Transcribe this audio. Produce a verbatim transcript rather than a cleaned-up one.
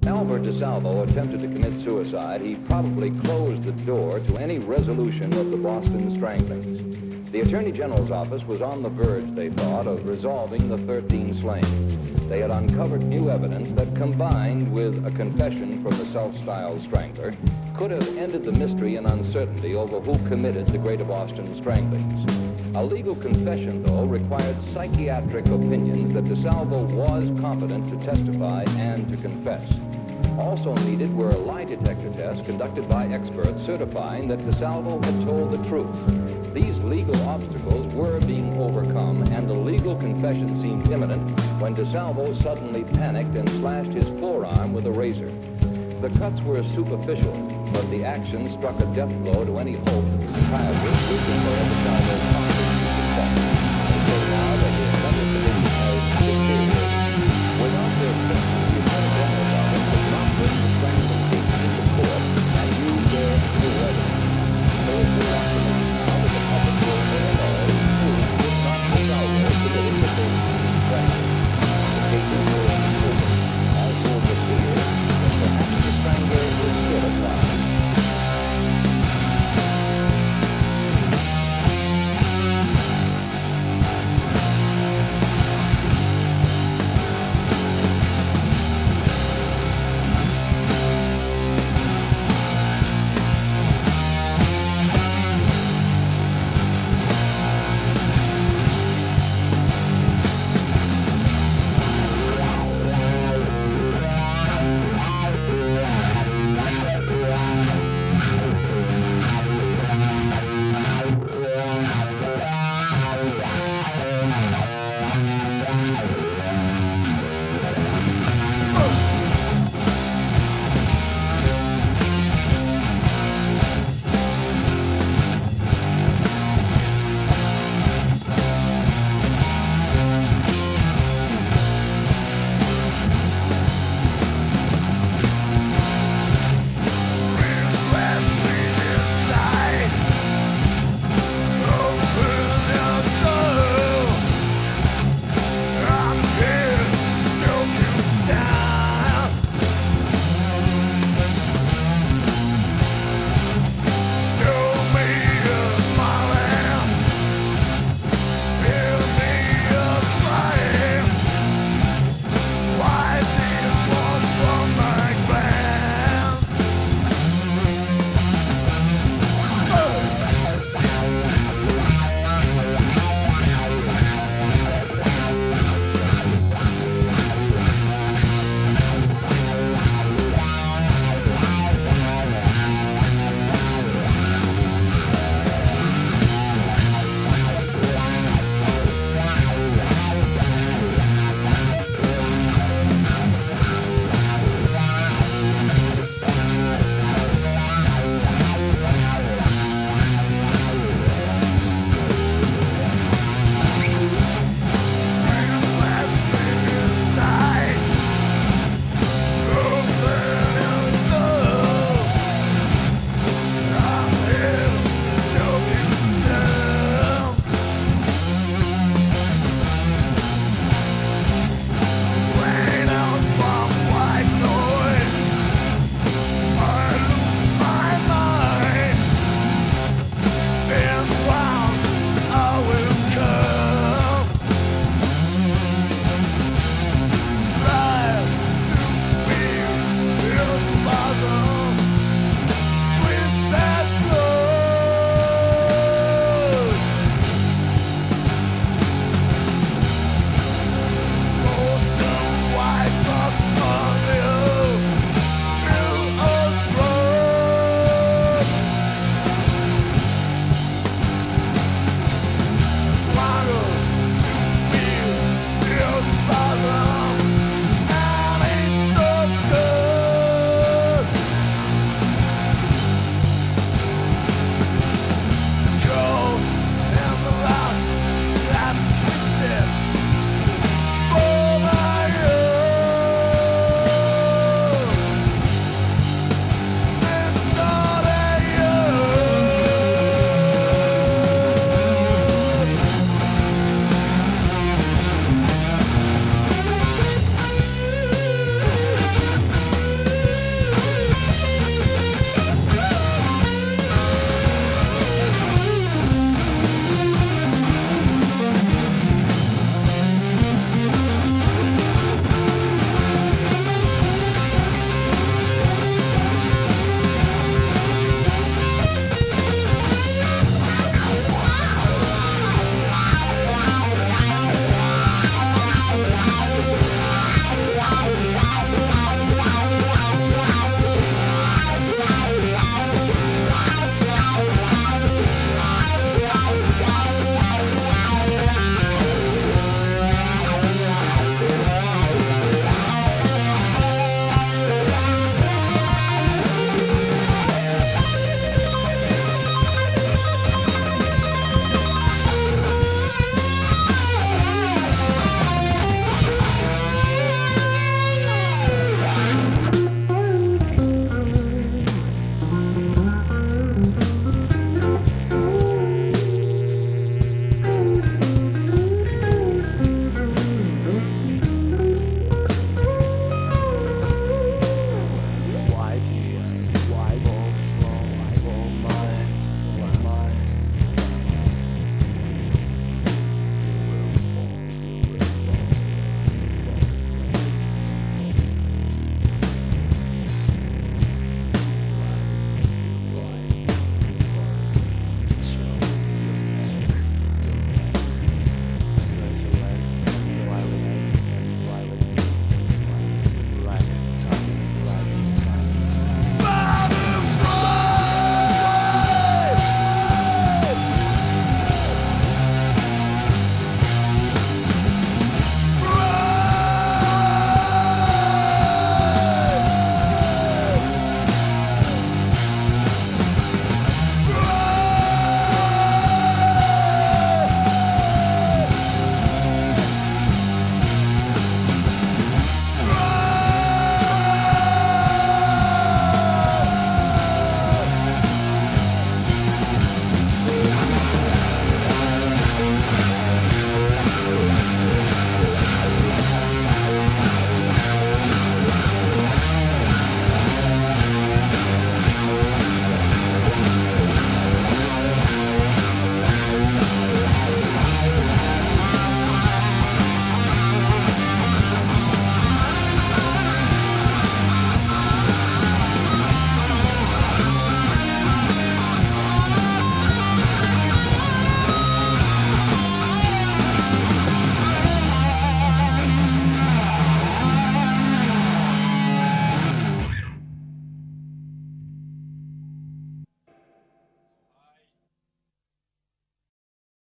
Albert DeSalvo attempted to commit suicide, he probably closed the door to any resolution of the Boston stranglings. The Attorney General's office was on the verge, they thought, of resolving the thirteen slayings. They had uncovered new evidence that, combined with a confession from the self-styled strangler, could have ended the mystery and uncertainty over who committed the Greater Boston stranglings. A legal confession, though, required psychiatric opinions that DeSalvo was competent to testify and to confess. Also needed were lie detector tests conducted by experts certifying that DeSalvo had told the truth. These legal obstacles were being overcome, and a legal confession seemed imminent when DeSalvo suddenly panicked and slashed his forearm with a razor. The cuts were superficial, but the action struck a death blow to any hope that the psychiatrist would declare DeSalvo competent to confess. And so now that his